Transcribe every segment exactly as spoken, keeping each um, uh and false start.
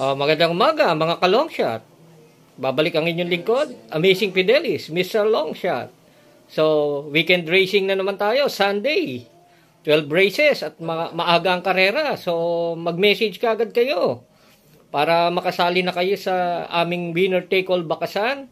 Uh, magandang umaga mga ka-long shot. Babalik ang inyong lingkod, Amazing Fidelis, Mister Long Shot. So, weekend racing na naman tayo, Sunday. twelve races at ma maaga ang karera. So, mag-message ka agad kayo para makasali na kayo sa aming winner take all bakasan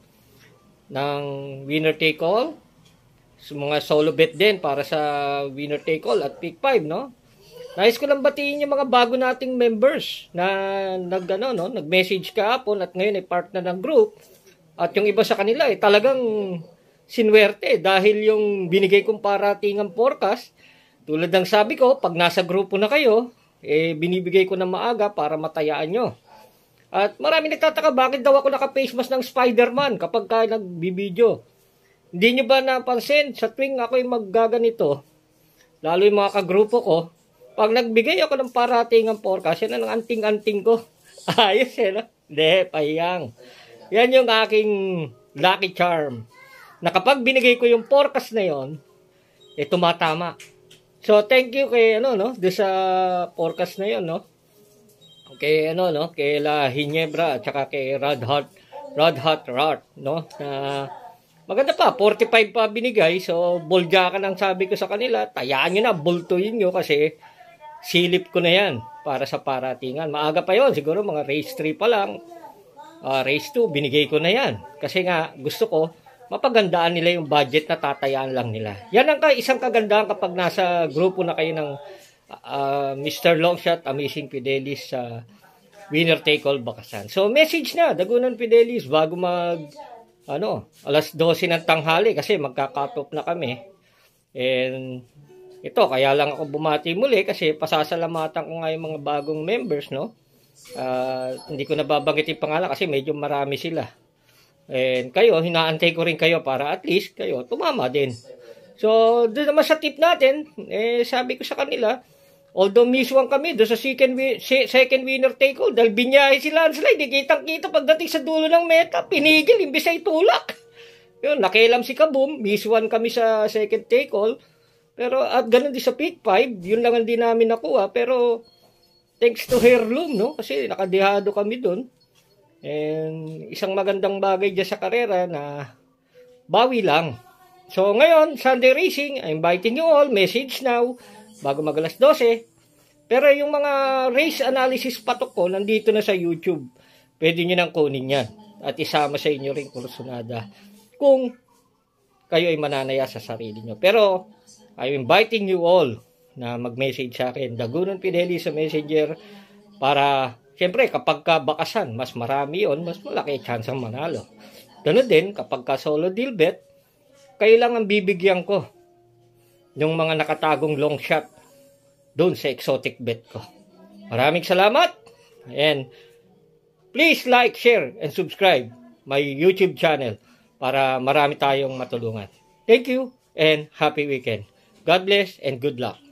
ng winner take all. So, mga solo bet din para sa winner take all at pick five, no? Nais ko lang batiin yung mga bago nating members na nag, ano, no, nag-message kahapon at ngayon ay part na ng group. At yung iba sa kanila ay eh, talagang sinwerte dahil yung binigay kong paratingang forecast, tulad ng sabi ko, pag nasa grupo na kayo, eh, binibigay ko na maaga para matayaan nyo. At marami nagtataka bakit daw ako naka-face mask ng Spider-Man kapag ka nagbibideo. Hindi nyo ba napansin sa tuwing ako'y maggaganito, lalo yung mga kagrupo ko, pag nagbigay ako ng parating ang forecast, yan ang anting-anting ko. Ayos eh, no? Hindi, pahiyang. Yan yung aking lucky charm. Na kapag binigay ko yung forecast na yon, eh tumatama. So, thank you kay, ano, no? Doon sa forecast na yon, no? Kay, ano, no? Kay La Hinebra at saka kay Rod Hot, Rod Hot Rot, no? Na, maganda pa, forty-five pa binigay. So, bulga ka nang sabi ko sa kanila, tayaan nyo na, bultuin nyo kasi silip ko na yan para sa paratingan. Maaga pa yon, siguro mga race three pa lang. Uh, race two, binigay ko na yan. Kasi nga, gusto ko, mapagandaan nila yung budget na tatayaan lang nila. Yan ang isang kagandahan kapag nasa grupo na kayo ng uh, Mister Longshot, Amazing Fidelis sa uh, winner take all bakasan. So, message na, Dagunan Fidelis, bago mag, ano, alas dose ng tanghali kasi magka-cut off na kami. And, ito, kaya lang ako bumati muli kasi pasasalamatan ko nga yung mga bagong members, no? Uh, hindi ko nababanggit yung pangalan kasi medyo marami sila. And kayo, hinaantay ko rin kayo para at least kayo tumama din. So, doon naman sa tip natin, eh, sabi ko sa kanila, although miswang kami doon sa second, second winner take all, dahil binyahe sila, sila, hindi kitang-kita pagdating sa dulo ng meta, pinigil, imbis ay tulak. Yun, nakialam si Kaboom, miswan kami sa second take all. Pero at ganun din sa pick five, yun lang hindi namin nakuha. Pero thanks to Heirloom, no? Kasi nakadihado kami dun. And isang magandang bagay dyan sa karera na bawi lang. So ngayon, Sunday Racing, I'm inviting you all, message now, bago mag alas dose. Pero yung mga race analysis patok ko, nandito na sa YouTube. Pwede nyo nang kunin yan. At isama sa inyo rin kursunada. Kung kayo ay mananaya sa sarili nyo. Pero I'm inviting you all na mag-message sa akin, Dagunan Fidelis sa Messenger, para, siyempre, kapag ka bakasan, mas marami yon, mas malaki chance ang manalo. Ganun din, kapag ka solo deal bet, kayo lang ang bibigyan ko yung mga nakatagong long shot doon sa exotic bet ko. Maraming salamat, and please like, share, and subscribe my YouTube channel para marami tayong matulungan. Thank you, and happy weekend. God bless and good luck.